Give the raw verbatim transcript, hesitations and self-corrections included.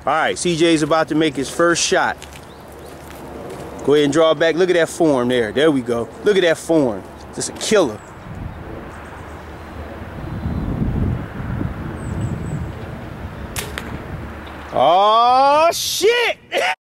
All right, C J's about to make his first shot. Go ahead and draw back. Look at that form there. There we go. Look at that form. Just a killer. Oh, shit!